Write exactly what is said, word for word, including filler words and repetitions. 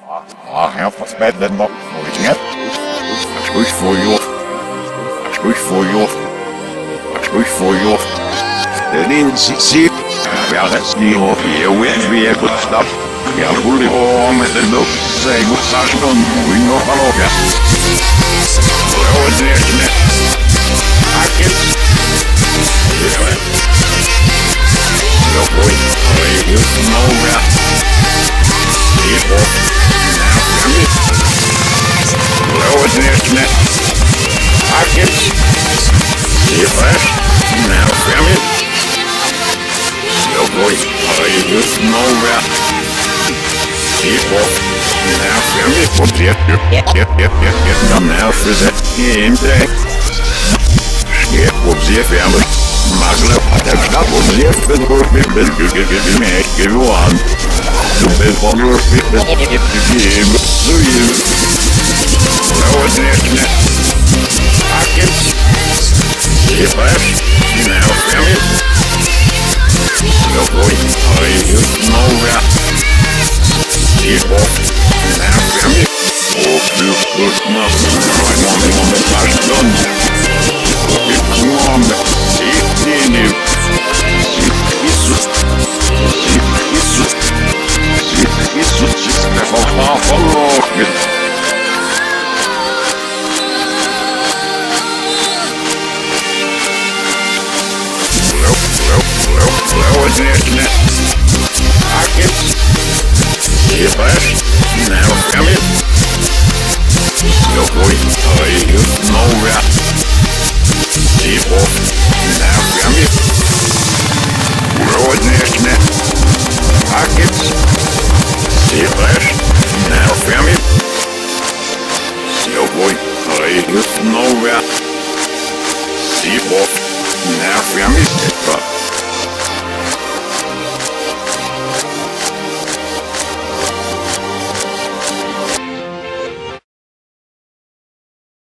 Ach, ja, was bad then not moving it. That's good for you. That's good for you. That's good for you. Then in see. Ja, that's new of here when we have good stuff. Ja, bully home at the look. Say good sashon. We know how to. Well, it's there. I can. Yeah. Yo, boy. I used to know that. People. Now, come here. Well, it's there. I can. See you fast. Now, come here. Yo, boy. I used to know that. People. Now, come here. Oops, yep, yep, yep, yep, yep, yep, yep. Now, for that game day. Skip, oops, yep, family. Magna, that's not what we have been working with. You give me, make you one. You been on your feet, but if you game, so you. Now, it's there. I can see it fast. Now, family. Yo, boy, I used to know that. People, now, family. Oh, you good enough. I want to make my son. Come on, see, see you. See, isso. See, isso. See, isso. Just step off half a rocket. Hello, hello, hello, hello, it's there. I can see it fast. Now, come in. Yo, boy, I used to know that. People, now, come in. Well, it's there. I can see it fast. Now, come in. Yo, boy, I used to know that. People.